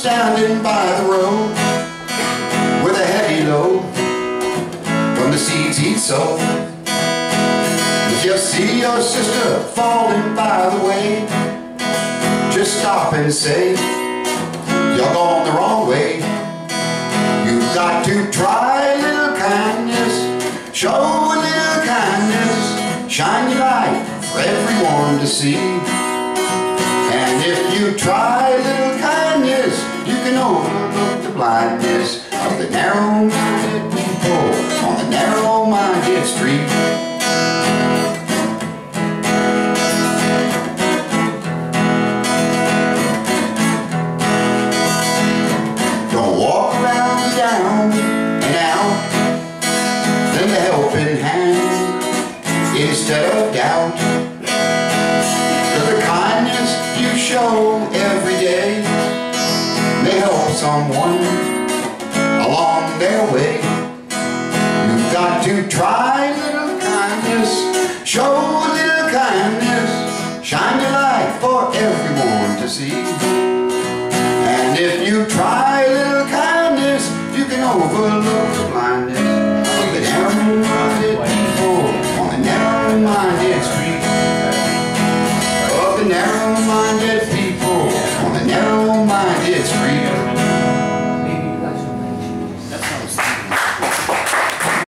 standing by the road with a heavy load from the seeds he'd sown. If you see your sister falling by the way, just stop and say, you're going the wrong way. You've got to try a little kindness, show a little kindness, shine your light for everyone to see. And if you try a little kindness, you can overlook the blindness of the narrow-minded people on the narrow-minded street. Don't walk around down and out, lend a helping hand instead of doubt. The kindness you show every day may help someone along their way. You've got to try a little kindness, show a little kindness, shine your light for everyone to see. And if you try a little kindness, you can overlook